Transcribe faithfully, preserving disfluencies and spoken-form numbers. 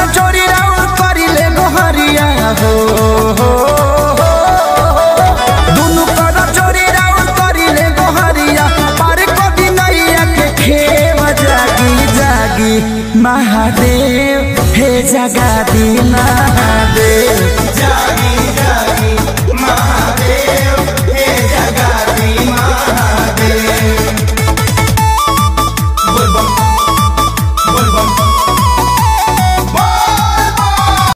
चोरी राउर करिले गोहरिया हो दुनु कर चोरी राउर करिले गोहरिया पार कभी नैया के खेव जागी जागी महादेव हे जगा दी महादेव।